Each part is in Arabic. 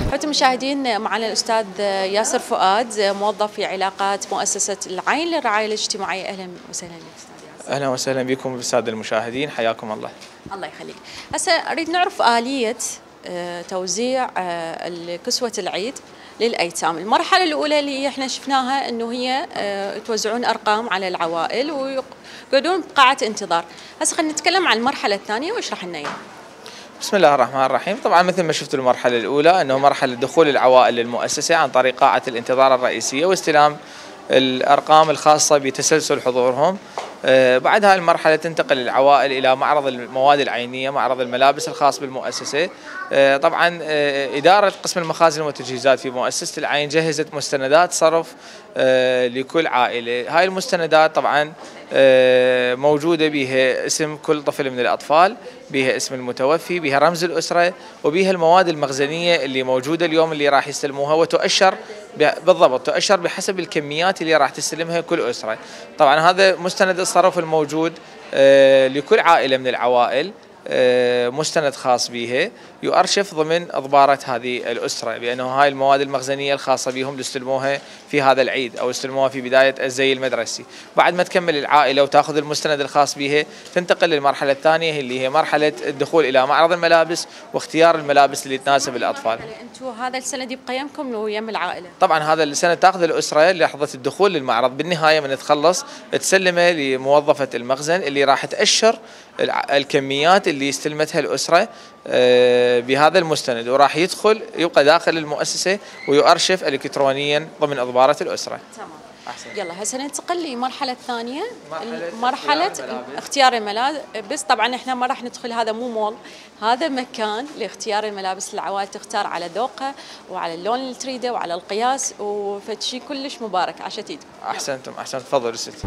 حتى المشاهدين معنا الأستاذ ياسر فؤاد موظف في علاقات مؤسسة العين للرعاية الاجتماعية. أهلا وسهلا بك أستاذ ياسر. أهلا وسهلا بكم بالسادة المشاهدين، حياكم الله. الله يخليك. هسه أريد نعرف آلية توزيع كسوة العيد للأيتام. المرحلة الأولى اللي احنا شفناها أنه هي توزعون أرقام على العوائل ويقعدون بقاعة انتظار. هسه خلينا نتكلم عن المرحلة الثانية واشرح لنا إياها. بسم الله الرحمن الرحيم. طبعا مثل ما شفتوا المرحلة الأولى أنه مرحلة دخول العوائل للمؤسسة عن طريق قاعة الانتظار الرئيسية واستلام الأرقام الخاصة بتسلسل حضورهم. بعد هاي المرحلة تنتقل العوائل إلى معرض المواد العينية، معرض الملابس الخاص بالمؤسسة. طبعا إدارة قسم المخازن والتجهيزات في مؤسسة العين جهزت مستندات صرف لكل عائلة. هاي المستندات طبعا موجودة بها اسم كل طفل من الأطفال، بها اسم المتوفي، بها رمز الأسرة، وبها المواد المخزنية اللي موجودة اليوم اللي راح يستلموها، وتؤشر بالضبط تؤشر بحسب الكميات اللي راح تستلمها كل أسرة. طبعا هذا مستند الصرف الموجود لكل عائلة من العوائل، مستند خاص بها يؤرشف ضمن أضبارة هذه الأسرة بأنه هاي المواد المخزنية الخاصة بهم يستلموها في هذا العيد أو يستلموها في بداية الزي المدرسي. بعد ما تكمل العائلة وتأخذ المستند الخاص بها تنتقل للمرحلة الثانية اللي هي مرحلة الدخول إلى معرض الملابس واختيار الملابس اللي تناسب الأطفال. أنتم هذا السند يبقى يمكم ويم العائلة؟ طبعا هذا السند تأخذ الأسرة لحظة الدخول للمعرض، بالنهاية من تخلص تسلمه لموظفة المخزن اللي راح تأشر الكميات اللي استلمتها الأسرة بهذا المستند، وراح يدخل يبقى داخل المؤسسة ويؤرشف إلكترونيا ضمن إضبارة الأسرة. تمام. يلا هسه ننتقل للمرحلة الثانية، مرحلة اختيار الملابس. طبعا احنا ما راح ندخل، هذا مو مول، هذا مكان لاختيار الملابس. العوائل تختار على ذوقها وعلى اللون اللي تريده وعلى القياس، وفشي كلش مبارك. عاشت ايدكم. احسنتم تفضلوا ست.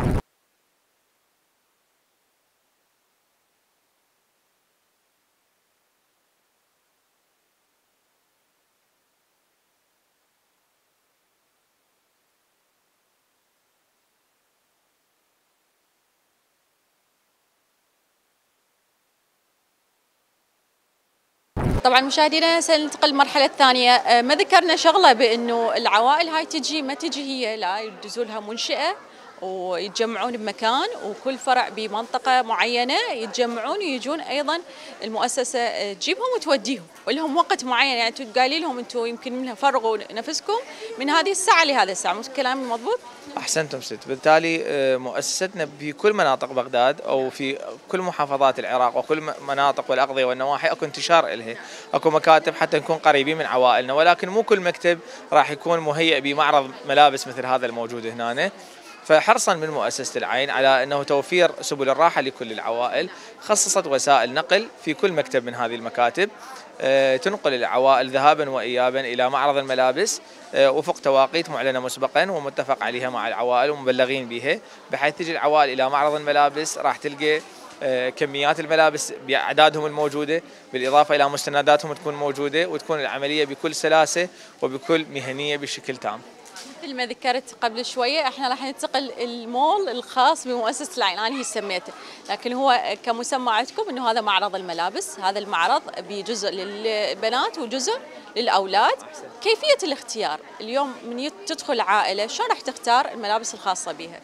طبعا مشاهدينا سننتقل للمرحله الثانيه. ما ذكرنا شغله بانه العوائل هاي تجي ما تجي هي، لا يدزوا لها منشاه ويتجمعون بمكان، وكل فرع بمنطقه معينه يتجمعون ويجون ايضا المؤسسه تجيبهم وتوديهم، ولهم وقت معين. يعني انتم قايلين لهم انتم يمكن منها فرغوا نفسكم من هذه الساعه لهذه الساعه، مو كلامي مضبوط؟ احسنتم ست. بالتالي مؤسستنا في كل مناطق بغداد او في كل محافظات العراق وكل مناطق والاقضيه والنواحي اكو انتشار الها، اكو مكاتب حتى نكون قريبين من عوائلنا، ولكن مو كل مكتب راح يكون مهيئ بمعرض ملابس مثل هذا الموجود هنا. فحرصا من مؤسسة العين على أنه توفير سبل الراحة لكل العوائل، خصصت وسائل نقل في كل مكتب من هذه المكاتب تنقل العوائل ذهابا وإيابا إلى معرض الملابس وفق تواقيت معلنة مسبقا ومتفق عليها مع العوائل ومبلغين بها، بحيث تجي العوائل إلى معرض الملابس راح تلقى كميات الملابس بأعدادهم الموجودة، بالإضافة إلى مستنداتهم تكون موجودة، وتكون العملية بكل سلاسة وبكل مهنية بشكل تام. مثل ما ذكرت قبل شويه احنا راح ننتقل المول الخاص بمؤسسه العين، انا هي سميته، لكن هو كمسمى عندكم انه هذا معرض الملابس. هذا المعرض بجزء للبنات وجزء للاولاد. كيفيه الاختيار اليوم من تدخل عائله شلون راح تختار الملابس الخاصه بها؟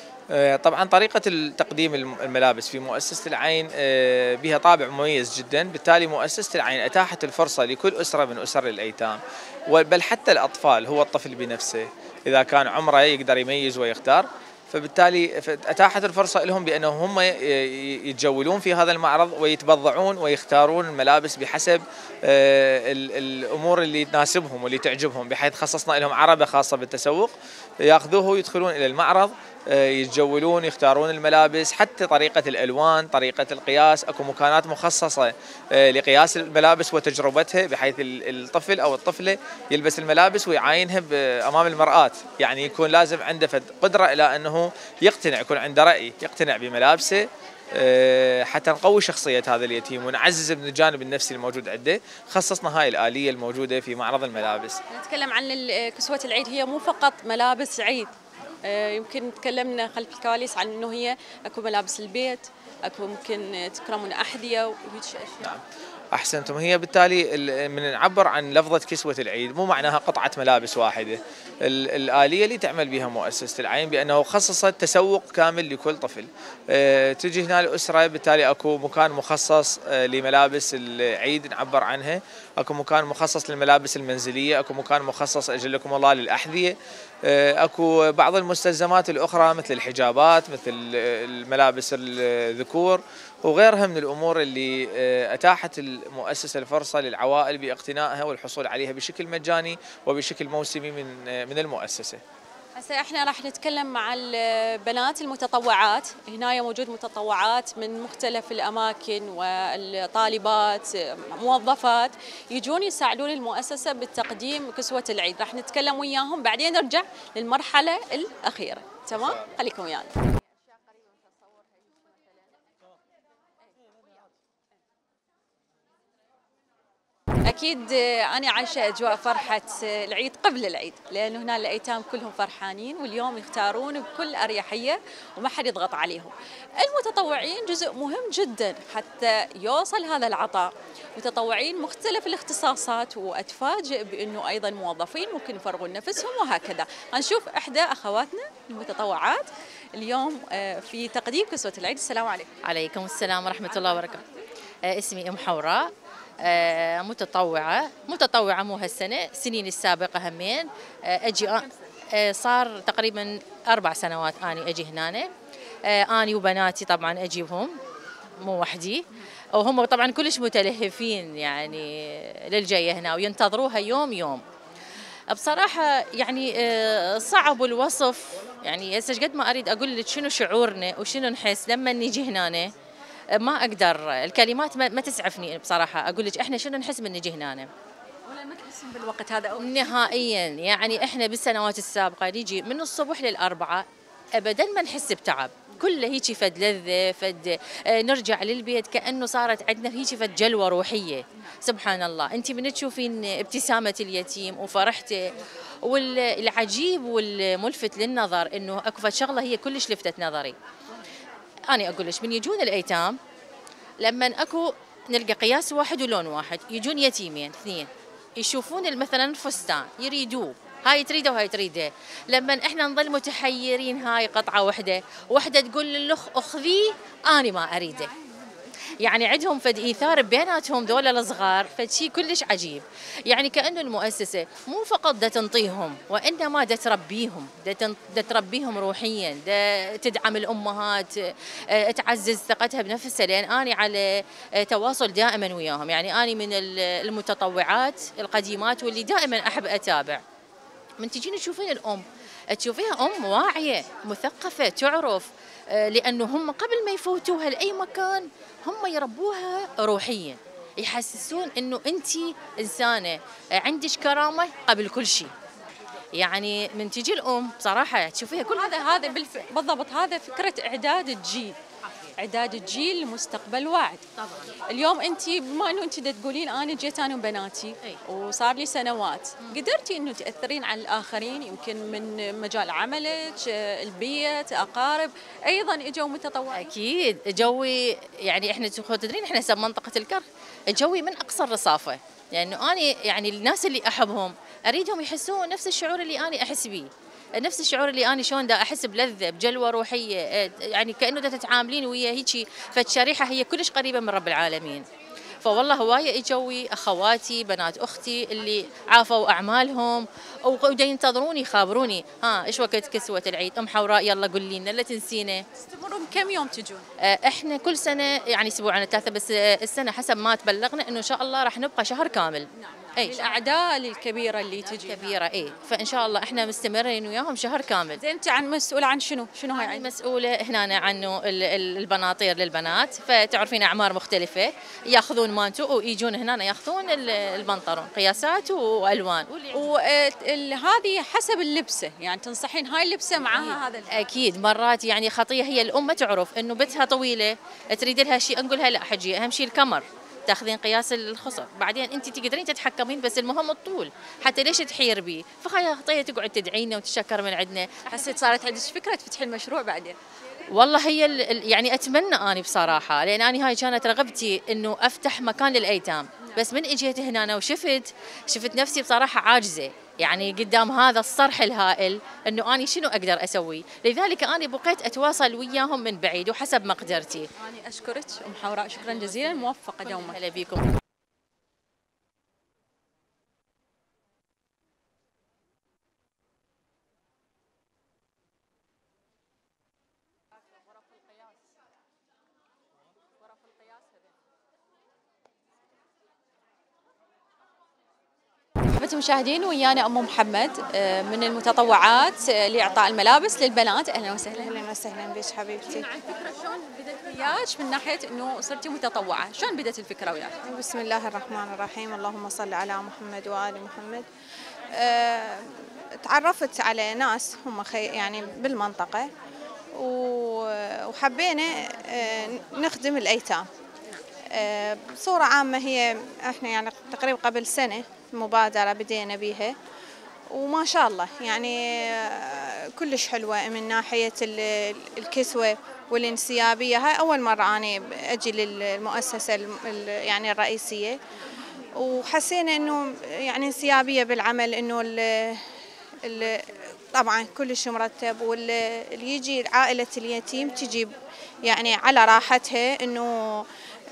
طبعا طريقة تقديم الملابس في مؤسسة العين بها طابع مميز جدا، بالتالي مؤسسة العين أتاحت الفرصة لكل أسرة من أسر الأيتام، بل حتى الأطفال، هو الطفل بنفسه إذا كان عمره يقدر يميز ويختار، فبالتالي أتاحت الفرصة لهم بأنهم هم يتجولون في هذا المعرض ويتبضعون ويختارون الملابس بحسب الأمور اللي تناسبهم واللي تعجبهم، بحيث خصصنا لهم عربة خاصة بالتسوق ياخذوه ويدخلون إلى المعرض يتجولون يختارون الملابس، حتى طريقة الألوان، طريقة القياس، أكو مكانات مخصصة لقياس الملابس وتجربتها، بحيث الطفل أو الطفلة يلبس الملابس ويعاينها أمام المرآة، يعني يكون لازم عنده قدرة إلى أنه يقتنع، يكون عنده رأي، يقتنع بملابسه حتى نقوي شخصية هذا اليتيم ونعزز من الجانب النفسي الموجود عنده. خصصنا هاي الآلية الموجودة في معرض الملابس. نتكلم عن كسوة العيد، هي مو فقط ملابس عيد، يمكن تكلمنا خلف الكواليس عن انه هي اكو ملابس البيت، اكو ممكن تكرمون احذيه وهيك اشياء. نعم. احسنتم. هي بالتالي من نعبر عن لفظه كسوه العيد مو معناها قطعه ملابس واحده. الاليه اللي تعمل بها مؤسسه العين بانه خصصت تسوق كامل لكل طفل. تجي هنا الاسره بالتالي اكو مكان مخصص لملابس العيد نعبر عنها، اكو مكان مخصص للملابس المنزليه، اكو مكان مخصص اجلكم الله للاحذيه، اكو بعض المستلزمات الاخرى مثل الحجابات، مثل الملابس الذكور وغيرها من الامور اللي اتاحت المؤسسه الفرصه للعوائل باقتنائها والحصول عليها بشكل مجاني وبشكل موسمي من المؤسسه. هسه احنا راح نتكلم مع البنات المتطوعات، هنا موجود متطوعات من مختلف الاماكن والطالبات موظفات يجون يساعدون المؤسسه بالتقديم كسوه العيد، راح نتكلم وياهم بعدين نرجع للمرحله الاخيره، تمام؟ خليكم ويانا. أكيد أنا عايشة أجواء فرحة العيد قبل العيد، لأنه هنا الأيتام كلهم فرحانين واليوم يختارون بكل أريحية وما حد يضغط عليهم. المتطوعين جزء مهم جدا حتى يوصل هذا العطاء، متطوعين مختلف الاختصاصات، وأتفاجئ بأنه أيضا موظفين ممكن يفرغون نفسهم وهكذا. هنشوف إحدى أخواتنا المتطوعات اليوم في تقديم كسوة العيد. السلام عليكم. عليكم السلام ورحمة الله وبركاته. اسمي أم حوراء، متطوعة مو هالسنة، السنين السابقة همين. أجي صار تقريبا 4 سنوات أنا أجي هنا. أنا وبناتي طبعا أجيبهم مو وحدي، وهم طبعا كلش متلهفين يعني للجاية هنا وينتظروها يوم يوم. بصراحة يعني صعب الوصف، يعني هسه قد ما أريد أقول لك شنو شعورنا وشنو نحس لما نجي هنا، ما اقدر الكلمات ما تسعفني بصراحه اقول لك احنا شنو نحس من نجي هنا. ولا ما تحسين بالوقت هذا نهائيا؟ يعني احنا بالسنوات السابقه نجي من الصبح للأربعة ابدا ما نحس بتعب، كله هيك فد لذه فد نرجع للبيت كانه صارت عندنا هيك فد جلوه روحيه. سبحان الله، انت من تشوفين ابتسامه اليتيم وفرحته، والعجيب والملفت للنظر انه اكو فد شغله هي كلش لفتت نظري. أنا أقول لك من يجون الأيتام لما أكو نلقى قياس واحد ولون واحد، يجون يتيمين 2 يشوفون مثلا الفستان يريدوه، هاي تريده وهاي تريده، لما احنا نظل متحيرين هاي قطعة وحدة تقول للأخ أخذيه أنا ما أريده. يعني عندهم فد إيثار بيناتهم ذولا الصغار، فد شيء كلش عجيب. يعني كأنه المؤسسة مو فقط دا تنطيهم وإنما دا تربيهم، دا تربيهم روحيا، دا تدعم الأمهات، تعزز ثقتها بنفسها، لأن أنا على تواصل دائما وياهم. يعني أنا من المتطوعات القديمات واللي دائما أحب أتابع. من تجين تشوفين الأم تشوفيها أم واعية مثقفة تعرف، لأنه هم قبل ما يفوتوها لأي مكان هم يربوها روحيا، يحسسون أنه أنت إنسانة عندك كرامة قبل كل شيء. يعني من تجي الأم بصراحة تشوفيها كل هذا بالضبط هذا فكرة إعداد الجيل، إعداد الجيل لمستقبل واعد. طبعا اليوم أنت بما أنه أنت تقولين أنا جيت أنا وبناتي وصار لي سنوات، قدرتي أنه تأثرين على الآخرين يمكن من مجال عملك، البيت، أقارب، أيضا إجوا متطوعين؟ أكيد جوي، يعني إحنا تدرين إحنا هسه بمنطقة الكرخ جوي من أقصى الرصافة، لأنه أنا يعني الناس اللي أحبهم أريدهم يحسون نفس الشعور اللي أنا أحس به، نفس الشعور اللي أنا شلون دا أحس بلذة بجلوة روحية، يعني كأنه دا تتعاملين ويا هيك فالشريحة هي كلش قريبة من رب العالمين. فوالله هواية اجوي اخواتي بنات اختي اللي عافوا اعمالهم ودا ينتظروني يخابروني ايش وقت كسوة العيد ام حوراء يلا قولي لنا لا تنسينا. تستمرون كم يوم تجون؟ احنا كل سنة يعني اسبوعين 3، بس السنة حسب ما تبلغنا انه ان شاء الله راح نبقى شهر كامل. نعم. الاعداء الكبيره اللي تجي كبيره فان شاء الله احنا مستمرين وياهم شهر كامل. زين انت مسؤوله عن شنو هاي؟ يعني مسؤوله هنا عنه البناطير للبنات، فتعرفين اعمار مختلفه ياخذون مانتو ويجون هنا ياخذون البنطلون قياسات والوان، وهذه حسب اللبسه، يعني تنصحين هاي اللبسه معاها هذا اكيد. مرات يعني خطيه هي الام ما تعرف انه بنتها طويله تريد لها شيء، نقول لها لا حجي اهم شيء الكمر، تاخذين قياس الخصر، بعدين انت تقدرين تتحكمين، بس المهم الطول، حتى ليش تحير بيه. فخلي خطيه تقعد تدعينا وتشكر من عندنا. حسيت صارت عندك فكره تفتحين المشروع بعدين؟ والله هي يعني اتمنى اني بصراحه، لان اني هاي كانت رغبتي انه افتح مكان للايتام، بس من اجيت هنا أنا شفت نفسي بصراحه عاجزه، يعني قدام هذا الصرح الهائل انه اني شنو اقدر اسوي، لذلك اني بقيت اتواصل وياهم من بعيد وحسب مقدرتي. أنا أشكرك أم حوراء، شكرا جزيلا، موفقة دوما. هلا بيكم. أحبة المشاهدين، ويانا أم محمد من المتطوعات لإعطاء الملابس للبنات. أهلا وسهلا. اهلا وسهلا بك حبيبتي. عن فكرة شلون بدت وياك من ناحية إنه صرتي متطوعة، شلون بدت الفكرة وياك؟ بسم الله الرحمن الرحيم، اللهم صل على محمد وآل محمد. تعرفت على ناس هم يعني بالمنطقة، وحبينا نخدم الأيتام. بصورة عامة هي احنا يعني تقريبا قبل سنة مبادرة بدينا بيها، وما شاء الله يعني كلش حلوة من ناحية الكسوة والانسيابية. هاي أول مرة أنا أجي للمؤسسة يعني الرئيسية، وحسينا إنه يعني انسيابية بالعمل، إنه طبعا كلش مرتب، واللي يجي عائلة اليتيم تجي يعني على راحتها، إنه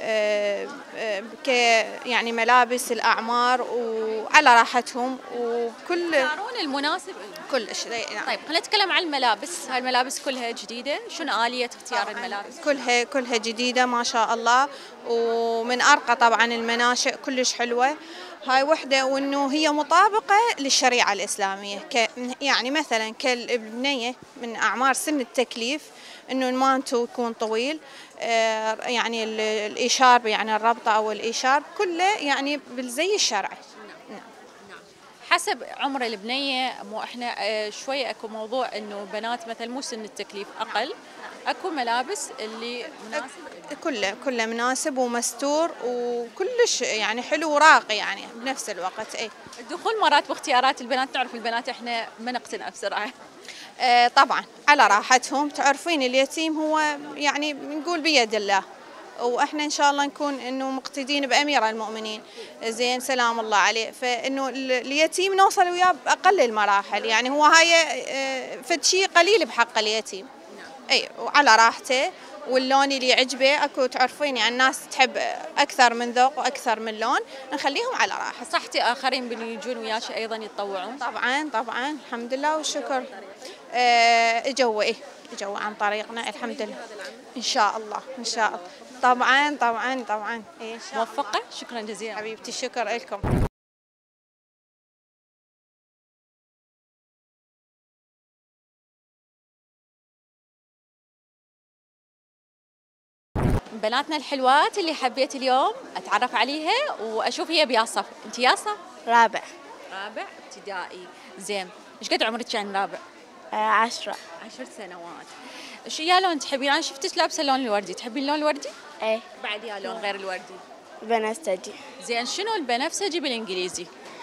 يعني ملابس الأعمار وعلى راحتهم، وكل يختارون المناسب كلش. نعم. طيب خلينا نتكلم عن الملابس. هاي الملابس كلها جديدة، شنو آلية اختيار الملابس؟ كلها جديدة ما شاء الله، ومن أرقى طبعا المناشئ، كلش حلوة. هاي وحدة، وإنه هي مطابقة للشريعة الإسلامية، يعني مثلا كالبنية من أعمار سن التكليف، إنه المانتو يكون طويل، يعني الإيشارب يعني الربطة أو الإيشارب كله يعني بالزي الشرعي. حسب عمر البنية. مو احنا شوية اكو موضوع انه بنات مثلا مو سن التكليف اقل، اكو ملابس اللي مناسب، كله مناسب ومستور وكلش يعني حلو وراقي يعني بنفس الوقت. الدخول مرات باختيارات البنات، تعرف البنات احنا ما نقتنع بسرعة. طبعا على راحتهم، تعرفين اليتيم هو يعني نقول بيد الله، واحنا ان شاء الله نكون انه مقتدين بامير المؤمنين زين سلام الله عليه، فانه اليتيم نوصل وياه باقل المراحل، يعني هو هاي فد شيء قليل بحق اليتيم. اي وعلى راحته، واللون اللي يعجبه اكو، تعرفين يعني الناس تحب اكثر من ذوق واكثر من لون، نخليهم على راحه. صحتي اخرين بيجون وياك ايضا يتطوعون؟ طبعا الحمد لله والشكر. اجوا عن طريقنا الحمد لله. ان شاء الله طبعا. موفقة، شكرا جزيلا حبيبتي، شكر لكم. بناتنا الحلوات اللي حبيت اليوم اتعرف عليها واشوف هي بياصف. انت ياصف؟ رابع ابتدائي. زين، ايش قد عمرك كان رابع؟ 10. 10 سنوات. شو يا لون تحبين؟ انا شفتك لابسه اللون الوردي، تحبين اللون الوردي؟ ايه. بعد يا لون غير الوردي؟ بنفسجي. زين، شنو البنفسجي بالانجليزي؟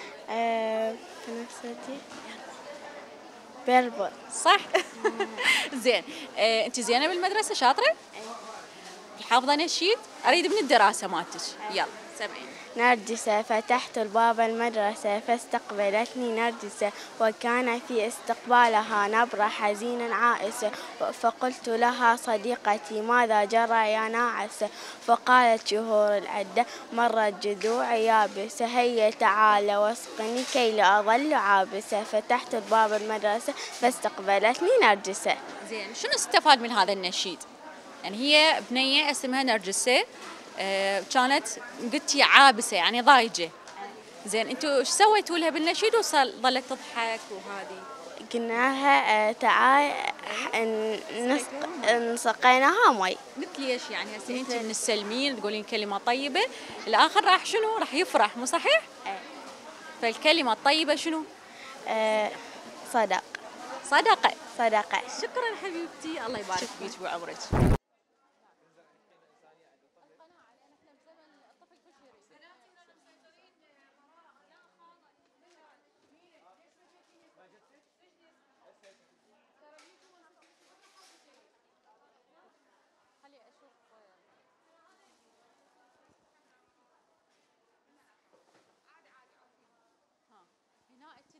بنفسجي بيربل. صح. زين، انت زينه بالمدرسه، شاطره؟ حافظه نشيد؟ اريد من الدراسه مالتك، يلا سمعيني. نرجسة فتحت الباب المدرسة فاستقبلتني نرجسة، وكان في استقبالها نبرة حزينا عائسة، فقلت لها صديقتي ماذا جرى يا ناعسة؟ فقالت شهور العدة مرت جذوعي يابسة، هيا تعال واسقني كي لا أظل عابسة. فتحت الباب المدرسة فاستقبلتني نرجسة. زين، شنو استفاد من هذا النشيد؟ يعني هي بنية اسمها نرجسة، كانت قلتي عابسة يعني ضايجة. زين، انتوا ايش سويتوا لها بالنشيد وظلت تضحك وهذه؟ قلنا لها تعال سقيناها مي. مثل ليش يعني؟ هسه انت من السلمين تقولين كلمة طيبة، الآخر راح شنو؟ راح يفرح، مو صحيح؟ فالكلمة الطيبة شنو؟ صدقة. شكرا حبيبتي، الله يبارك فيك وعمرك.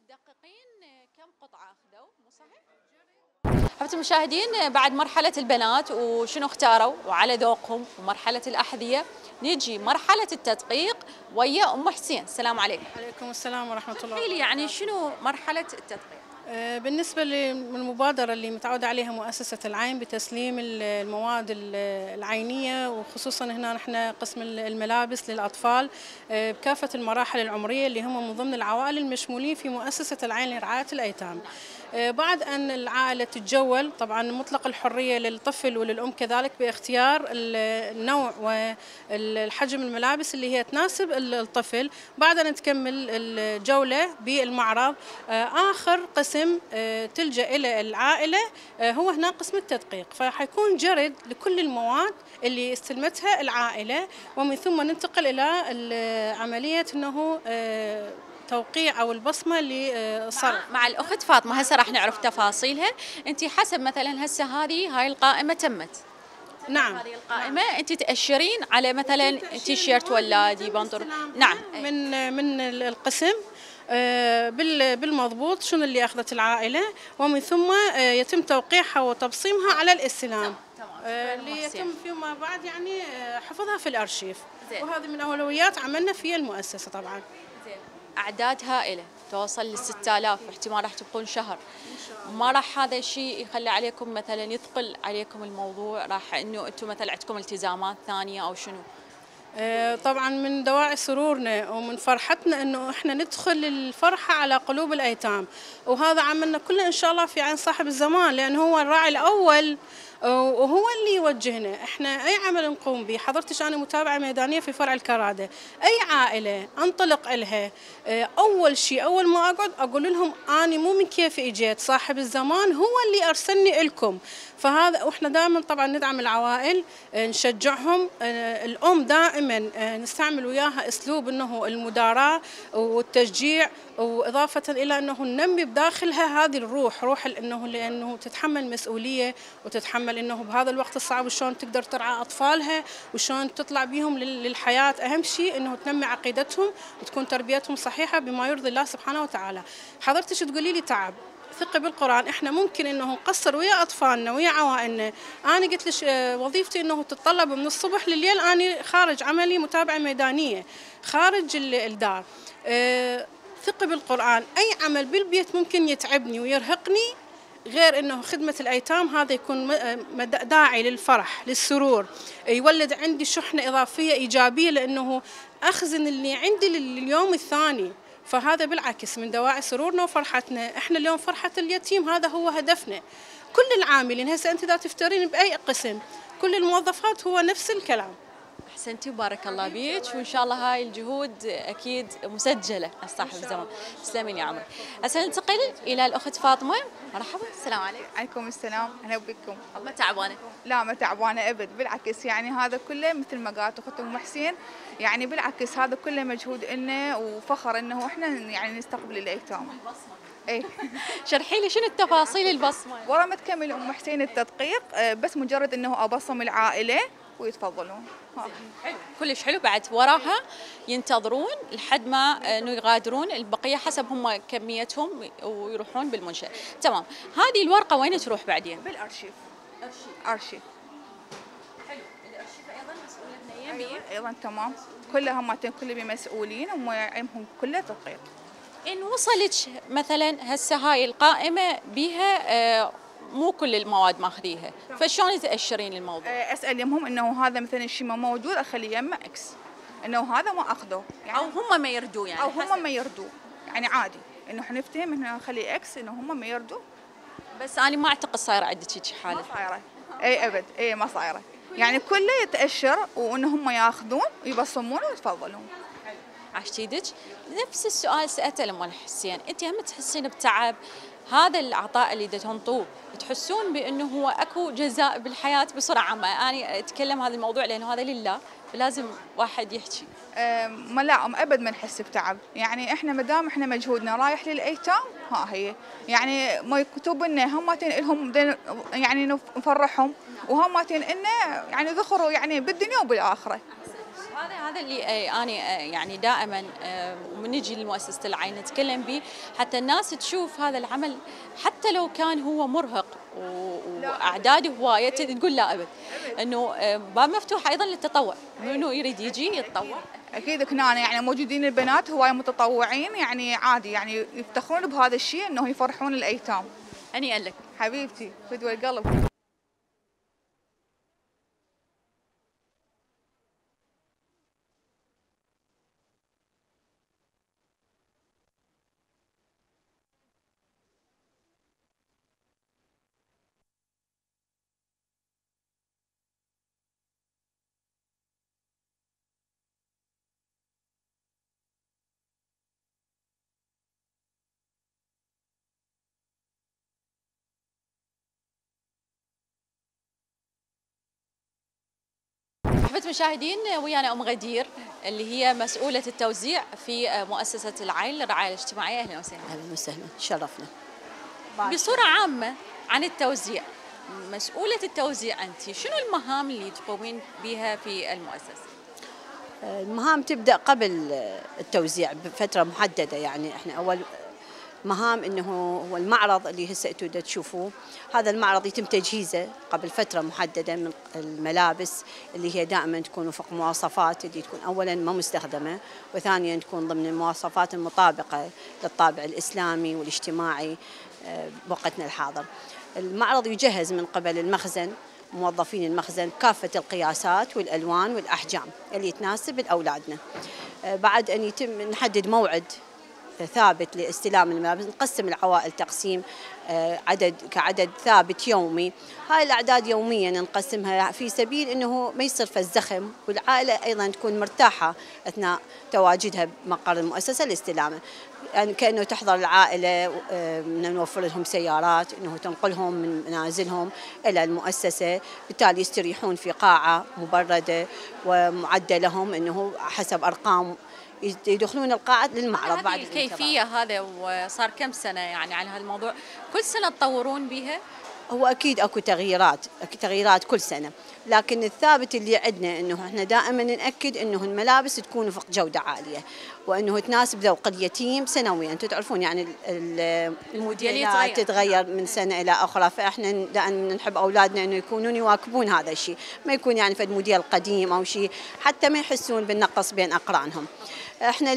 تدققين كم قطعة أخذوا مو صحيح؟ حبيبتي المشاهدين، بعد مرحلة البنات وشنو اختاروا وعلى ذوقهم ومرحلة الأحذية، نيجي مرحلة التدقيق ويا أم حسين. السلام عليكم. عليكم السلام ورحمة الله. قولي يعني شنو مرحلة التدقيق؟ بالنسبة للمبادرة اللي متعودة عليها مؤسسة العين بتسليم المواد العينية، وخصوصا هنا نحن قسم الملابس للأطفال بكافة المراحل العمرية اللي هم من ضمن العوائل المشمولين في مؤسسة العين لرعاية الأيتام. بعد أن العائلة تتجول، طبعا مطلق الحرية للطفل وللأم كذلك باختيار النوع والحجم الملابس اللي هي تناسب الطفل. بعد أن تكمل الجولة بالمعرض، آخر قسم تلجأ إلى العائلة هو هنا قسم التدقيق، فحيكون جرد لكل المواد اللي استلمتها العائلة، ومن ثم ننتقل إلى عملية أنه توقيع او البصمه للصرف. مع الاخت فاطمه هسه راح نعرف تفاصيلها. انت حسب مثلا هسه هاي القائمه تمت. نعم. هذه القائمه انت تاشرين على مثلا تيشيرت ولادي بنطلون. نعم. من القسم بالمضبوط شنو اللي اخذت العائله، ومن ثم يتم توقيعها وتبصيمها على الاستلام اللي يتم فيما بعد يعني حفظها في الارشيف. وهذه من اولويات عملنا في المؤسسه. طبعا أعداد هائلة توصل ل 6000، احتمال راح تبقون شهر. ما راح هذا الشيء يخلي عليكم مثلا يثقل عليكم الموضوع، راح انه انتم مثلا عندكم التزامات ثانية او شنو؟ طبعا من دواعي سرورنا ومن فرحتنا انه احنا ندخل الفرحة على قلوب الايتام، وهذا عملنا كله ان شاء الله في عين صاحب الزمان، لانه هو الراعي الاول وهو اللي يوجهنا. احنا اي عمل نقوم به، حضرتش انا متابعه ميدانيه في فرع الكراده، اي عائله انطلق لها اول شيء اول ما اقول لهم اني مو من كيف اجيت، صاحب الزمان هو اللي ارسلني لكم. فهذا واحنا دائما طبعا ندعم العوائل، نشجعهم. الام دائما نستعمل وياها اسلوب انه المداراة والتشجيع، واضافه الى انه ننمي بداخلها هذه روح انه لانه تتحمل مسؤوليه، وتتحمل انه بهذا الوقت الصعب شلون تقدر ترعى اطفالها وشلون تطلع بهم للحياه. اهم شيء انه تنمي عقيدتهم وتكون تربيتهم صحيحه بما يرضي الله سبحانه وتعالى. حضرتك تقولي لي تعب، ثقي بالقرآن، احنا ممكن انه نقصر ويا اطفالنا ويا عوائلنا. انا قلت لك وظيفتي انه تتطلب من الصبح لليل، انا خارج عملي متابعه ميدانيه خارج الدار. ثقي بالقرآن، اي عمل بالبيت ممكن يتعبني ويرهقني غير انه خدمه الايتام، هذا يكون داعي للفرح للسرور، يولد عندي شحنه اضافيه ايجابيه، لانه اخزن اللي عندي لليوم الثاني. فهذا بالعكس من دواعي سرورنا وفرحتنا. احنا اليوم فرحة اليتيم، هذا هو هدفنا. كل العاملين هسه انت اذا تفترين باي قسم، كل الموظفات هو نفس الكلام. احسنتي وبارك الله بيك، وان شاء الله هاي الجهود اكيد مسجله صاحب الزمان. تسلمين يا عمري. هسه ننتقل الى الاخت فاطمه. مرحبا. السلام عليكم. عليكم السلام. اهلا بكم. ما تعبانه؟ لا ما تعبانه ابد، بالعكس يعني هذا كله مثل ما قالت اخت ام حسين، يعني بالعكس هذا كله مجهود لنا وفخر انه احنا يعني نستقبل الايتام. اي شرحي لي شنو التفاصيل البصمه؟ ورا ما تكمل ام حسين التدقيق بس مجرد انه ابصم العائله ويتفضلون. حلو كلش حلو. بعد وراها ينتظرون لحد ما انه يغادرون البقيه حسب هم كميتهم ويروحون بالمنشاه. تمام. هذه الورقه وين تروح بعدين؟ بالارشيف. ارشيف. حلو. الارشيف ايضا مسؤوله بنيه. ايضا تمام. كلهم بمسؤولين ومهم كله تدقيق. ان وصلت مثلا هسه هاي القائمه بها مو كل المواد ماخذيها، فشلون تأشرين الموضوع؟ اسال يمهم انه هذا مثلا الشيء ما موجود، اخلي يمه اكس انه هذا ما اخذه، يعني او هم ما يردوا، يعني او هم ما يردوا، يعني عادي انه حنفتهم انه نخلي اكس انه هم ما يردوا. بس انا ما اعتقد صايره عندك هيك حاله. ما صايره. اي ابد، اي ما صايره، يعني كله يتاشر وان هم ياخذون ويبصمون ويتفضلون. عشتي يدك. نفس السؤال سالته لام حسين، انت هم تحسين بتعب هذا العطاء اللي تنطوه، تحسون بانه هو اكو جزاء بالحياه بصوره عامه؟ انا اتكلم هذا الموضوع لانه هذا لله، فلازم واحد يحكي. ما لا ابد ما نحس بتعب، يعني احنا ما دام احنا مجهودنا رايح للايتام، ها هي يعني ما يكتب لنا هم لهم يعني نفرحهم، وهم لنا يعني ذخروا يعني بالدنيا وبالاخره. هذا اللي أنا يعني دائما من نجي لمؤسسة العين نتكلم به، حتى الناس تشوف هذا العمل حتى لو كان هو مرهق واعداده هوايه تقول لا ابد، انه باب مفتوح ايضا للتطوع، منو يريد يجي يتطوع. اكيد هنا يعني موجودين البنات هواي متطوعين، يعني عادي يعني يفتخرون بهذا الشيء انه يفرحون الايتام. هنيئا لك حبيبتي فدوى القلب. أحبة مشاهدين، ويانا أم غدير اللي هي مسؤولة التوزيع في مؤسسة العين للرعاية الاجتماعية. أهلا وسهلا. أهلا وسهلا، شرفنا. بصورة عامة عن التوزيع، مسؤولة التوزيع أنت، شنو المهام اللي تقومين بها في المؤسسة؟ المهام تبدأ قبل التوزيع بفترة محددة، يعني احنا أول مهام انه هو المعرض اللي هسه انتم تشوفوه، هذا المعرض يتم تجهيزه قبل فتره محدده من الملابس اللي هي دائما تكون وفق مواصفات اللي تكون اولا ما مستخدمه، وثانيا تكون ضمن المواصفات المطابقه للطابع الاسلامي والاجتماعي بوقتنا الحاضر. المعرض يجهز من قبل المخزن، موظفين المخزن كافه القياسات والالوان والاحجام اللي تناسب لاولادنا. بعد ان يتم نحدد موعد ثابت لاستلام الملابس، نقسم العوائل تقسيم كعدد ثابت يومي، هاي الأعداد يوميا نقسمها في سبيل أنه ما يصير فالزخم، والعائلة أيضا تكون مرتاحة أثناء تواجدها بمقر المؤسسة لاستلامه. يعني كأنه تحضر العائلة، نوفر لهم سيارات أنه تنقلهم من منازلهم إلى المؤسسة، بالتالي يستريحون في قاعة مبردة ومعدة لهم أنه حسب أرقام يدخلون القاعة للمعرض. بعد الكيفية هذا وصار كم سنة يعني على هذا الموضوع، كل سنة تطورون بها؟ هو أكيد أكو تغييرات كل سنة، لكن الثابت اللي عندنا أنه إحنا دائما نأكد أنه الملابس تكون وفق جودة عالية، وأنه تناسب ذوق اليتيم سنويا. أنتم تعرفون يعني الموديلات تتغير من سنة إلى أخرى، فإحنا دائما نحب أولادنا أنه يكونون يواكبون هذا الشيء، ما يكون يعني فد موديل قديم أو شيء حتى ما يحسون بالنقص بين أقرانهم. احنا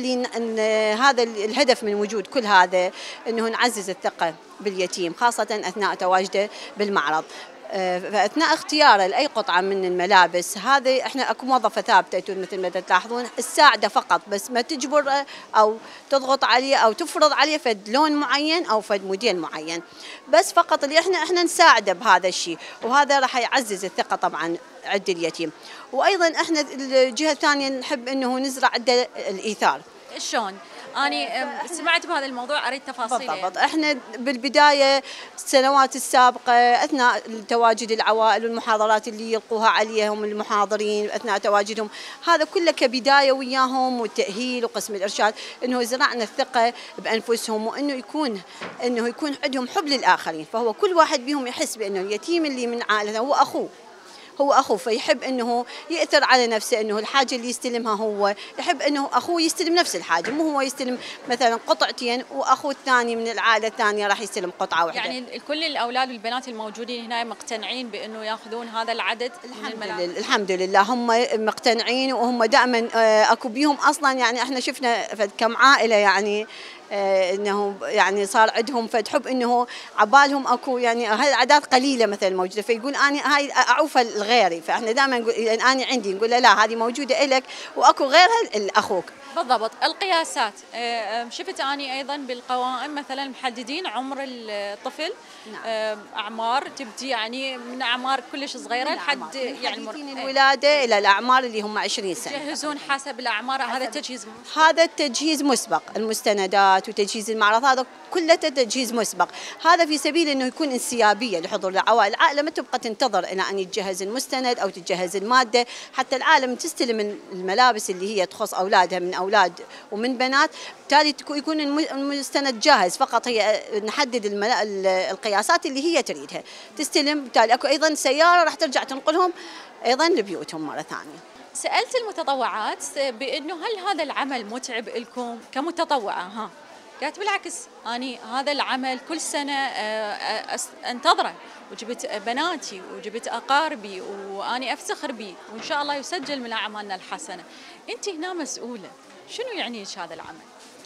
هذا الهدف من وجود كل هذا، انه نعزز الثقه باليتيم خاصه اثناء تواجده بالمعرض. فاثناء اختياره لاي قطعه من الملابس، هذه احنا اكو موظفه ثابته مثل ما تلاحظون تساعده فقط، بس ما تجبر او تضغط عليه او تفرض عليه فد لون معين او فد موديل معين، بس فقط اللي احنا نساعده بهذا الشيء، وهذا راح يعزز الثقه طبعا عند اليتيم. وايضا احنا الجهه الثانيه نحب انه نزرع عنده الايثار. شلون؟ أنا سمعت بهذا الموضوع، أريد تفاصيل. بالضبط. احنا بالبداية السنوات السابقة أثناء تواجد العوائل والمحاضرات اللي يلقوها عليهم المحاضرين أثناء تواجدهم، هذا كله كبداية وياهم والتأهيل وقسم الإرشاد، إنه زرعنا الثقة بأنفسهم، وإنه يكون عندهم حب للآخرين، فهو كل واحد بهم يحس بأنه اليتيم اللي من عائلته هو أخوه، فيحب أنه يأثر على نفسه، أنه الحاجة اللي يستلمها هو يحب أنه أخوه يستلم نفس الحاجة، مو هو يستلم مثلا قطعتين وأخوه الثاني من العائلة الثانية راح يستلم قطعة واحدة. يعني كل الأولاد والبنات الموجودين هنا مقتنعين بأنه ياخذون هذا العدد من الملابس؟ الحمد لله هم مقتنعين، وهم دائما أكو بيهم أصلا، يعني احنا شفنا كم عائلة يعني انه يعني صار عندهم فتحب انه عبالهم اكو يعني هاي الاعداد قليله مثلا موجوده، فيقول انا هاي اعوفها لغيري، فاحنا دائما نقول انا عندي، نقول له لا هذه موجوده لك واكو غيرها لاخوك. بالضبط. القياسات، شفت اني ايضا بالقوائم مثلا محددين عمر الطفل. نعم. اعمار تبدي يعني من اعمار كلش صغيره لحد يعني الولاده الى الاعمار اللي هم 20 سنه. يجهزون حسب الاعمار. هذا التجهيز هذا التجهيز مسبق، المستندات وتجهيز المعرض هذا كله تجهيز مسبق، هذا في سبيل انه يكون انسيابيه لحضور العوائل. العائله ما تبقى تنتظر الى ان يتجهز المستند او تتجهز الماده، حتى العائله تستلم الملابس اللي هي تخص اولادها من اولاد ومن بنات، بالتالي يكون المستند جاهز، فقط هي نحدد القياسات اللي هي تريدها تستلم، بالتالي اكو ايضا سياره راح ترجع تنقلهم ايضا لبيوتهم مره ثانيه. سألت المتطوعات بأنه هل هذا العمل متعب لكم كمتطوعة؟ ها قالت بالعكس، أنا هذا العمل كل سنة أنتظره، وجبت بناتي وجبت أقاربي وأني أفتخر به، وإن شاء الله يسجل من أعمالنا الحسنة. أنت هنا مسؤولة، شنو يعني هذا العمل؟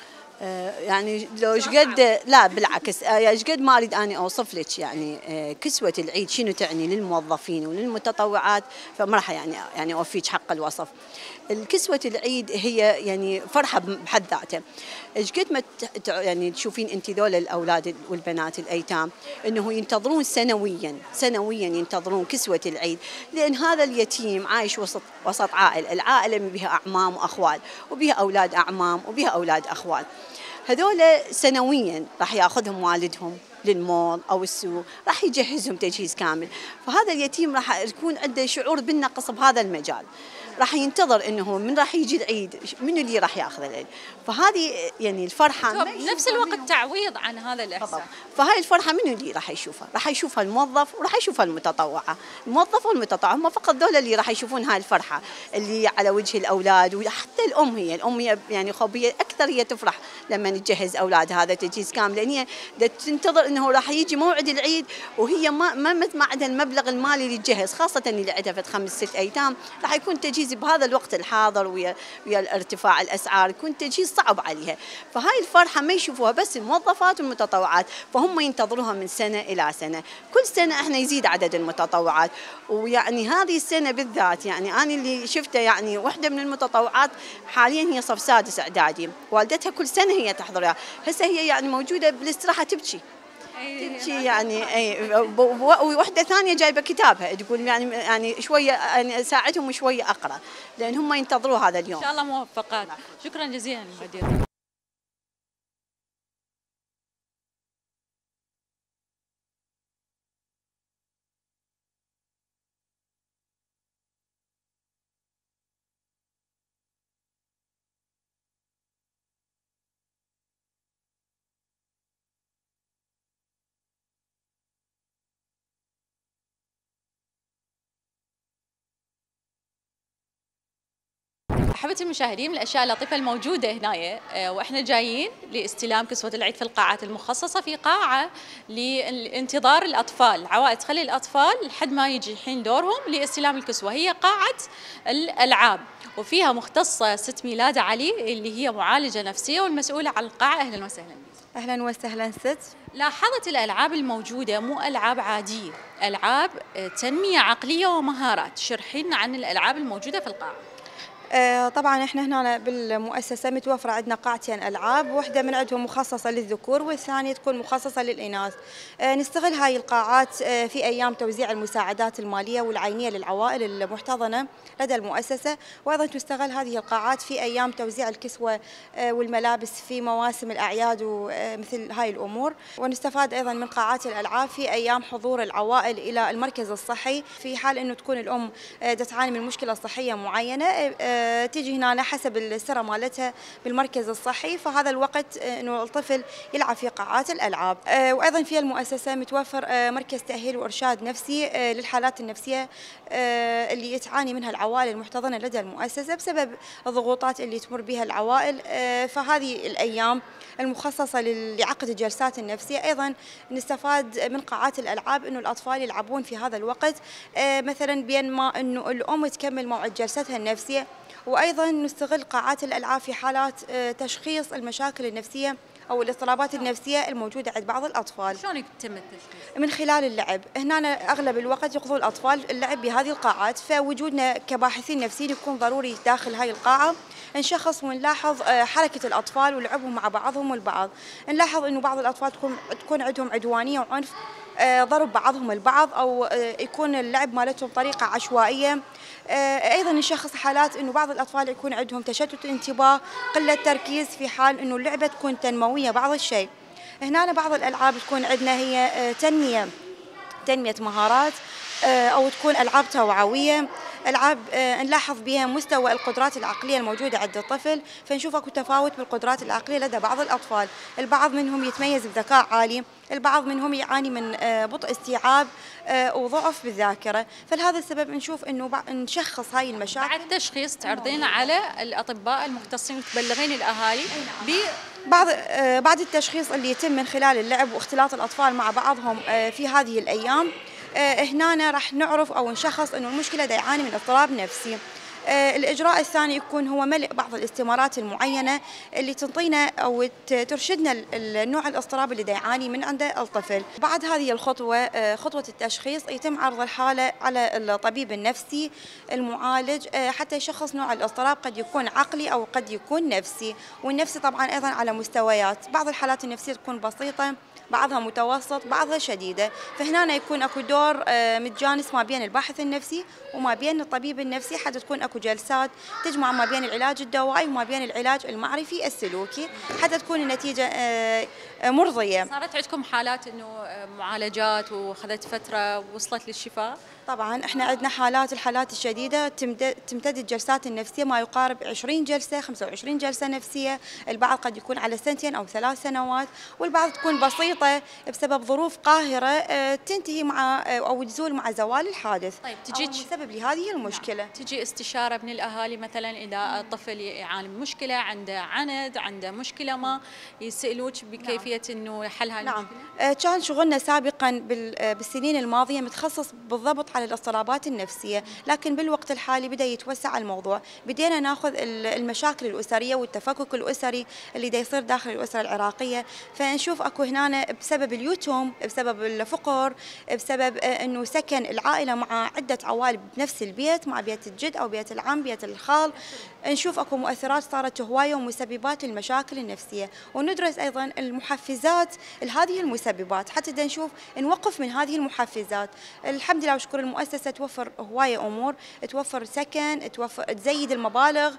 يعني لو ايش قد، لا بالعكس، ايش قد ما اريد اني اوصف لك يعني كسوة العيد شنو تعني للموظفين وللمتطوعات، فما راح يعني اوفيك حق الوصف. الكسوة العيد هي يعني فرحة بحد ذاتها. ايش قد ما يعني تشوفين انت ذول الاولاد والبنات الايتام انه ينتظرون سنويا ينتظرون كسوة العيد، لان هذا اليتيم عايش وسط العائلة بها اعمام واخوال، وبها اولاد اعمام وبها اولاد اخوال. هذول سنويا راح ياخذهم والدهم للمول او السوق، راح يجهزهم تجهيز كامل، فهذا اليتيم راح يكون عنده شعور بالنقص بهذا المجال، راح ينتظر انه من راح يجي العيد منو اللي راح ياخذ العيد، فهذه يعني الفرحه بنفس الوقت تعويض عن هذا الاحساس. فهاي الفرحه منو اللي راح يشوفها؟ راح يشوفها الموظف وراح يشوفها المتطوعه، الموظف والمتطوعه هم فقط ذول اللي راح يشوفون هاي الفرحه اللي على وجه الاولاد، وحتى الام هي يعني خبيه اكثر، هي تفرح لما تجهز اولادها هذا تجهيز كامل، لان هي تنتظر انه راح يجي موعد العيد وهي ما عندها المبلغ المالي اللي تجهز، خاصه اللي عندها 5 6 ايتام، راح يكون تجهيز بهذا الوقت الحاضر ويا الارتفاع الاسعار يكون تجهيز صعب عليها، فهاي الفرحه ما يشوفوها بس الموظفات والمتطوعات، فهم ينتظروها من سنه الى سنه، كل سنه احنا يزيد عدد المتطوعات، ويعني هذه السنه بالذات يعني انا اللي شفته يعني واحده من المتطوعات حاليا هي صف 6 اعدادي، والدتها كل سنه هي تحضرها، هسه هي يعني موجوده بالاستراحه تبكي يعني ووحده ثانيه جايبه كتابها تقول يعني شويه يعني اساعدهم وشويه اقرا، لان هم ينتظروا هذا اليوم. ان شاء الله موفقات. شكرا جزيلا مدير. أحبتي المشاهدين، من الأشياء اللطيفة الموجودة هنا وإحنا جايين لاستلام كسوة العيد في القاعات المخصصة، في قاعة لانتظار الأطفال، عوائل تخلي الأطفال لحد ما يجي حين دورهم لاستلام الكسوة، هي قاعة الألعاب، وفيها مختصة ست ميلاد علي اللي هي معالجة نفسية والمسؤولة عن القاعة. أهلا وسهلا. أهلا وسهلا ست. لاحظت الألعاب الموجودة مو ألعاب عادية، ألعاب تنمية عقلية ومهارات، شرحين عن الألعاب الموجودة في القاعة. طبعا احنا هنا بالمؤسسه متوفره عندنا قاعتين العاب، واحده من عندهم مخصصه للذكور والثانيه تكون مخصصه للاناث. نستغل هاي القاعات في ايام توزيع المساعدات الماليه والعينيه للعوائل المحتضنه لدى المؤسسه، وايضا تستغل هذه القاعات في ايام توزيع الكسوه والملابس في مواسم الاعياد ومثل هاي الامور. ونستفاد ايضا من قاعات الالعاب في ايام حضور العوائل الى المركز الصحي، في حال انه تكون الام تعاني من مشكله صحيه معينه، تيجي هنا حسب السرة مالتها بالمركز الصحي، فهذا الوقت انه الطفل يلعب في قاعات الالعاب. وايضا في المؤسسه متوفر مركز تاهيل وارشاد نفسي للحالات النفسيه اللي تعاني منها العوائل المحتضنه لدى المؤسسه بسبب الضغوطات اللي تمر بها العوائل. فهذه الايام المخصصه لعقد الجلسات النفسيه ايضا نستفاد من قاعات الالعاب انه الاطفال يلعبون في هذا الوقت، مثلا بين ما انه الام تكمل موعد جلستها النفسيه، وايضا نستغل قاعات الالعاب في حالات تشخيص المشاكل النفسيه او الاضطرابات النفسيه الموجوده عند بعض الاطفال. شلون يتم التشخيص؟ من خلال اللعب، هنا اغلب الوقت يقضون الاطفال اللعب بهذه القاعات، فوجودنا كباحثين نفسيين يكون ضروري داخل هاي القاعه، نشخص ونلاحظ حركه الاطفال ولعبهم مع بعضهم البعض، نلاحظ انه بعض الاطفال تكون عندهم عدوانيه وعنف، ضرب بعضهم البعض، او يكون اللعب مالتهم بطريقه عشوائيه. ايضا نشخص حالات انه بعض الاطفال يكون عندهم تشتت انتباه، قله تركيز، في حال انه اللعبه تكون تنمويه بعض الشيء. هنا بعض الالعاب تكون عندنا هي تنميه مهارات، او تكون العاب توعويه، ألعاب نلاحظ بها مستوى القدرات العقلية الموجودة عند الطفل، فنشوف اكو تفاوت بالقدرات العقلية لدى بعض الأطفال. البعض منهم يتميز بذكاء عالي، البعض منهم يعاني من بطء استيعاب وضعف بالذاكرة. فلهذا السبب نشوف انه نشخص هاي المشاكل. بعد التشخيص تعرضين على الأطباء المختصين وتبلغين الأهالي بعد التشخيص اللي يتم من خلال اللعب واختلاط الأطفال مع بعضهم في هذه الأيام، هنا راح نعرف أو نشخص أنه المشكلة دا يعاني من اضطراب نفسي. الإجراء الثاني يكون هو ملء بعض الاستمارات المعينة اللي تنطينا أو ترشدنا النوع الاضطراب اللي دا يعاني من عنده الطفل. بعد هذه الخطوة، خطوة التشخيص، يتم عرض الحالة على الطبيب النفسي المعالج حتى يشخص نوع الاضطراب، قد يكون عقلي أو قد يكون نفسي. والنفسي طبعا أيضا على مستويات، بعض الحالات النفسية تكون بسيطة، بعضها متوسط، بعضها شديدة. فهنا يكون اكو دور متجانس ما بين الباحث النفسي وما بين الطبيب النفسي، حتى تكون اكو جلسات تجمع ما بين العلاج الدوائي وما بين العلاج المعرفي السلوكي حتى تكون النتيجة مرضية. صارت عندكم حالات انه معالجات واخذت فترة ووصلت للشفاء؟ طبعا احنا عندنا الحالات الشديدة تمتد الجلسات النفسية ما يقارب 20 جلسة 25 جلسة نفسية. البعض قد يكون على 2 أو 3 سنوات، والبعض تكون بسيطة بسبب ظروف قاهرة تنتهي مع أو تزول مع زوال الحادث. طيب تجي سبب لهذه المشكلة. تجي استشارة من الأهالي مثلا إذا الطفل يعاني من مشكلة، عنده عند، عنده مشكلة ما، يسألوك بكيفية إنه حلها المشكلة؟ نعم، كان شغلنا سابقا بالسنين الماضية متخصص بالضبط على الاضطرابات النفسية، لكن بالوقت الحالي بدأ يتوسع الموضوع. بدينا ناخذ المشاكل الأسرية والتفكك الأسري اللي دا يصير داخل الأسرة العراقية. فنشوف اكو هنا بسبب اليتم، بسبب الفقر، بسبب انه سكن العائلة مع عدة عوائل بنفس البيت، مع بيت الجد او بيت العم، بيت الخال، نشوف اكو مؤثرات صارت هواية ومسببات للمشاكل النفسية. وندرس ايضا المحفزات لهذه المسببات حتى نشوف نوقف من هذه المحفزات. الحمد لله وشكر المؤسسة توفر هواية امور، توفر سكن، تزيد المبالغ،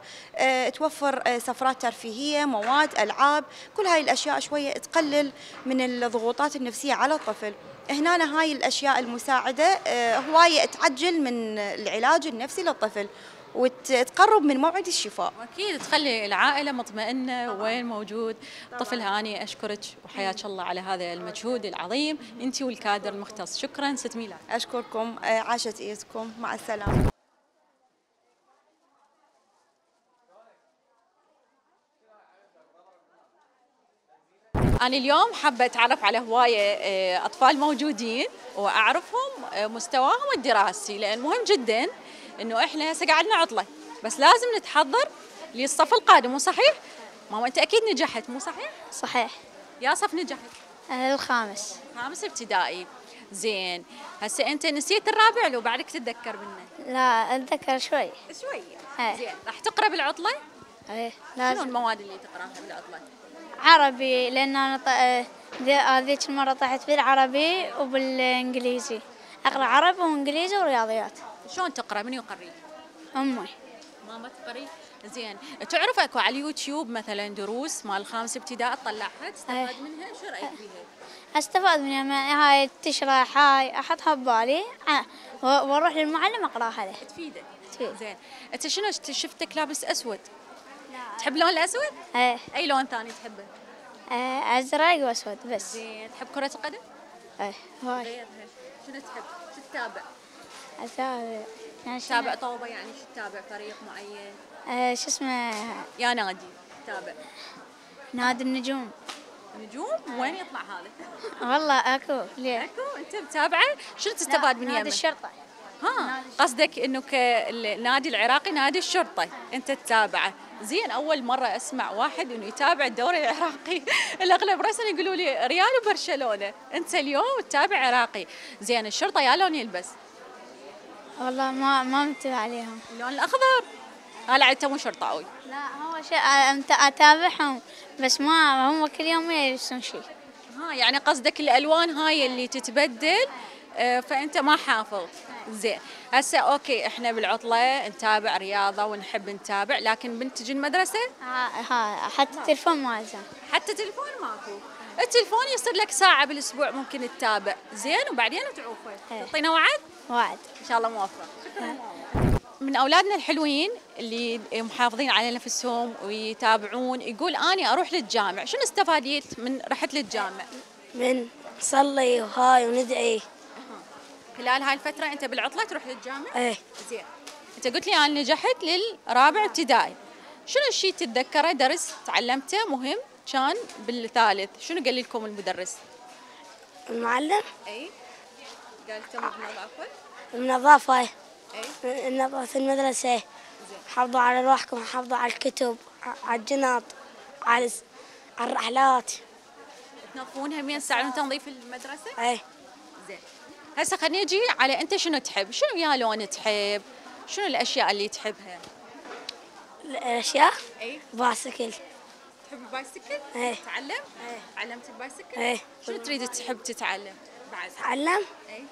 توفر سفرات ترفيهية، مواد، العاب، كل هاي الاشياء شوية تقلل من الضغوطات النفسية على الطفل. هنا هاي الاشياء المساعدة هواية تعجل من العلاج النفسي للطفل وتقرب من موعد الشفاء. واكيد تخلي العائله مطمئنه وين موجود طفل. هاني اشكرك وحياك الله على هذا المجهود العظيم انت والكادر المختص. شكرا ست ميلاد. اشكركم، عاشت ايدكم، مع السلامه. أنا اليوم حابة أتعرف على هواية أطفال موجودين وأعرفهم مستواهم الدراسي، لأن مهم جدا إنه إحنا هسه قعدنا عطلة بس لازم نتحضر للصف القادم. مو صحيح؟ ماما أنت أكيد نجحت، مو صحيح؟ صحيح. يا صف نجحت؟ الخامس. خامس ابتدائي. زين، هسه أنت نسيت الرابع لو بعدك تتذكر منه؟ لا أتذكر شوي. شوية. زين، راح تقرأ بالعطلة؟ إيه لازم. شنو المواد اللي تقراها بالعطلة؟ عربي، لأن أنا هذيك المرة طحت بالعربي وبالإنجليزي. أقرأ عربي وإنجليزي ورياضيات. شلون تقرأ؟ من يقريك؟ أمي. ماما تقري؟ زين، تعرف اكو على اليوتيوب مثلا دروس مال خامس ابتداء تطلعها تستفاد منها، شو رايك بيها؟ استفاد منها، هاي تشرح، هاي احطها ببالي واروح للمعلم اقراها له. تفيدك. زين، انت شنو شفتك لابس اسود؟ تحب اللون الاسود؟ ايه. اي لون ثاني تحبه؟ ازرق واسود بس. زين، تحب كرة القدم؟ ايه هواي. غيرها شنو تحب؟ شو تتابع؟ اتابع يعني تتابع طوبة، يعني شو تتابع فريق معين؟ شو اسمه؟ يا نادي تتابع؟ نادي النجوم. نجوم؟ وين يطلع هذا؟ والله اكو. ليه؟ اكو؟ انت متابعه؟ شنو تستفاد من يمه؟ نادي الشرطة. قصدك انه كالنادي العراقي نادي الشرطة انت تتابعه. زين، اول مرة اسمع واحد انه يتابع الدوري العراقي. الاغلب رسمي يقولوا لي ريال وبرشلونة، انت اليوم تتابع عراقي. زين، الشرطة يا لون يلبس؟ والله ما منتبه عليهم. اللون الاخضر؟ هلا انت مو شرطاوي؟ لا، هو شيء اتابعهم بس ما هم كل يوم يلبسون شيء. يعني قصدك الالوان هاي اللي تتبدل، فانت ما حافظ. زين، هسه اوكي احنا بالعطله نتابع رياضه ونحب نتابع، لكن بنت تجي المدرسه؟ حتى التلفون ما لازم. حتى تلفون ماكو؟ التلفون يصير لك ساعه بالاسبوع ممكن تتابع. زين، وبعدين تعوفه. تعطينا وعد؟ وعد ان شاء الله موفق. من اولادنا الحلوين اللي محافظين على نفسهم ويتابعون، يقول اني اروح للجامع، شنو استفاديت من رحت للجامع؟ من نصلي وهاي وندعي. خلال هاي الفتره انت بالعطله تروح للجامع؟ ايه. زين، انت قلت لي انا نجحت للرابع ابتدائي، شنو الشيء تتذكره درس تعلمته مهم كان بالثالث؟ شنو قال لكم المدرس؟ المعلم؟ اي قال لكم بالنظافه؟ النظافة. اي نظافة المدرسة. حافظوا على روحكم، حافظوا على الكتب، على الجنط، على الرحلات. تنظفونها مين تساعدون تنظيف المدرسه؟ اي. زين، هسه خلينا نجي على انت شنو تحب؟ شنو يا لون تحب؟ شنو الاشياء اللي تحبها؟ الاشياء؟ اي بايسكل. تحب البايسكل؟ ايه. تتعلم؟ ايه. علمت البايسكل؟ ايه. شنو تريد تحب تتعلم بعد؟ اتعلم؟ اي.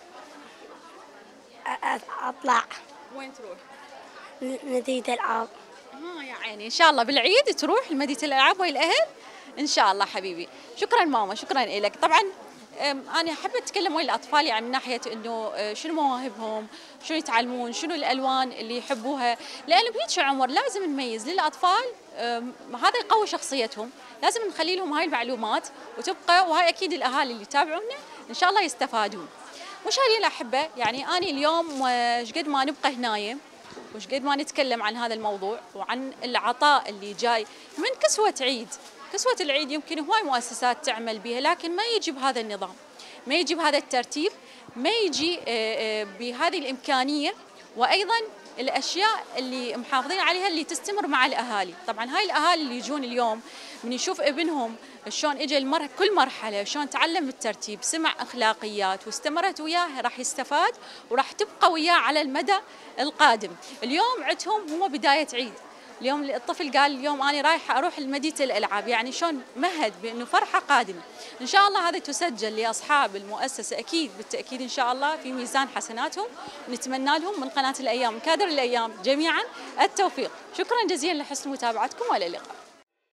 اطلع وين تروح؟ مدينة العاب. يا عيني، ان شاء الله بالعيد تروح لمدينة الالعاب ويا الاهل ان شاء الله حبيبي. شكرا ماما، شكرا لك. طبعا انا احب اتكلم ويا الاطفال يعني من ناحيه انه شنو مواهبهم، شنو يتعلمون، شنو الالوان اللي يحبوها، لانه بهيك عمر لازم نميز للاطفال، هذا يقوي شخصيتهم، لازم نخلي لهم هاي المعلومات وتبقى، وهاي اكيد الاهالي اللي يتابعونا ان شاء الله يستفادون. مشاهدينا الاحبه، يعني انا اليوم شقد ما نبقى هنايا وش قد ما نتكلم عن هذا الموضوع وعن العطاء اللي جاي من كسوة عيد. كسوة العيد يمكن هواي مؤسسات تعمل بها، لكن ما يجي بهذا النظام، ما يجي بهذا الترتيب، ما يجي بهذه الإمكانية، وأيضا الأشياء اللي محافظين عليها اللي تستمر مع الأهالي. طبعا هاي الأهالي اللي يجون اليوم من يشوف ابنهم شلون اجى كل مرحله شلون تعلم بالترتيب، سمع اخلاقيات واستمرت وياه، راح يستفاد وراح تبقى وياه على المدى القادم. اليوم عندهم هو بدايه عيد، اليوم الطفل قال اليوم انا رايحه اروح لمدينه الالعاب، يعني شلون مهد بانه فرحه قادمه. ان شاء الله هذا تسجل لاصحاب المؤسسه اكيد بالتاكيد ان شاء الله في ميزان حسناتهم، ونتمنى لهم من قناه الايام كادر الايام جميعا التوفيق. شكرا جزيلا لحسن متابعتكم والى اللقاء.